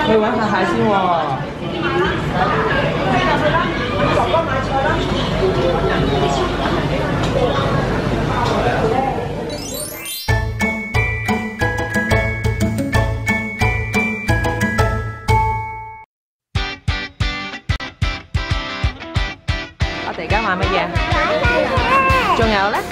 去揾下蟹先喎。哥哥買菜啦。我哋而家買乜嘢？仲有咧？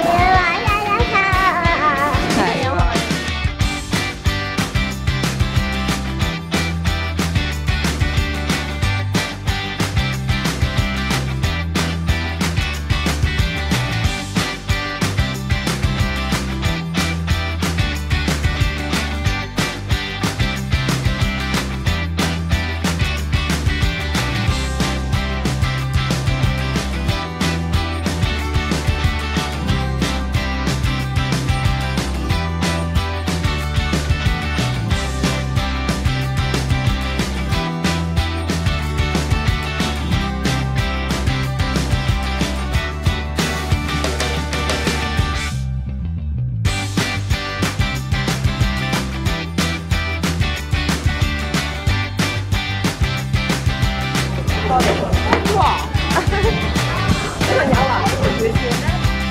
哇！小朋友啊，會笑咩？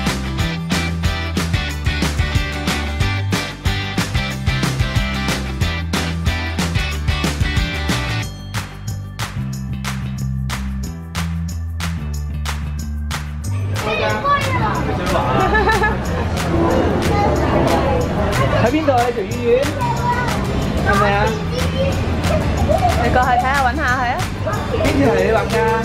喺邊度啊？你條魚丸係咪啊？你過去睇下揾下佢啊！邊條係你畫㗎？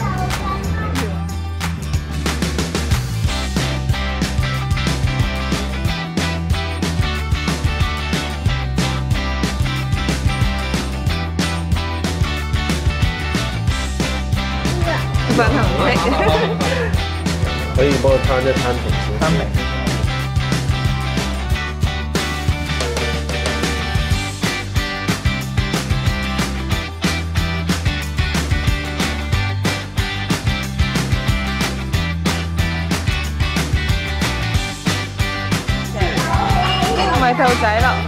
粉紅色。 可以幫我攤一攤平先。攤平。 咪兔仔咯，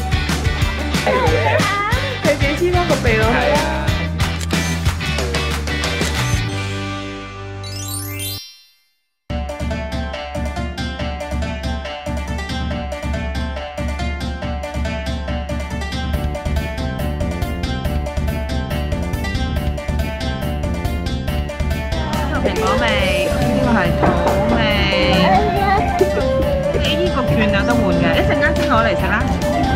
佢自己黐翻個鼻落去啊！蘋果味，呢個係土味。呢個券有得換嘅，一陣間先攞嚟食啦。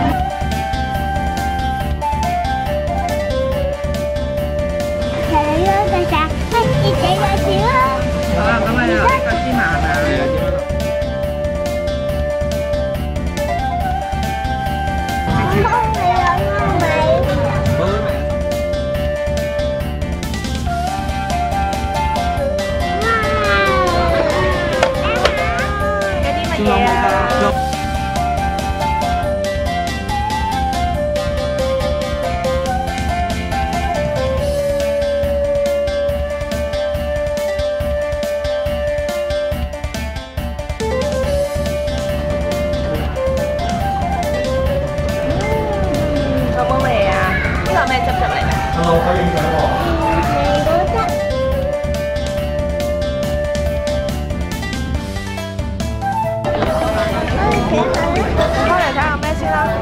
係啊，大家快啲俾個錢啦！ 好啦，咁啊有呢個芝麻啦。嘢啊！有冇味啊？呢個咩汁嚟㗎？我可以影相喎。開嚟睇下咩先啦。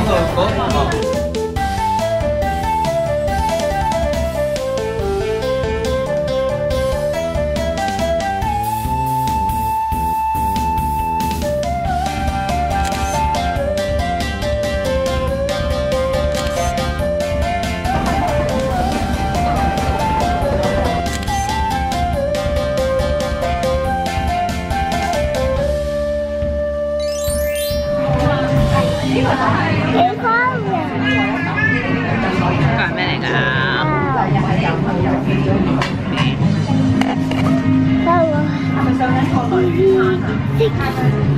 係咩嚟㗎？ 得喎。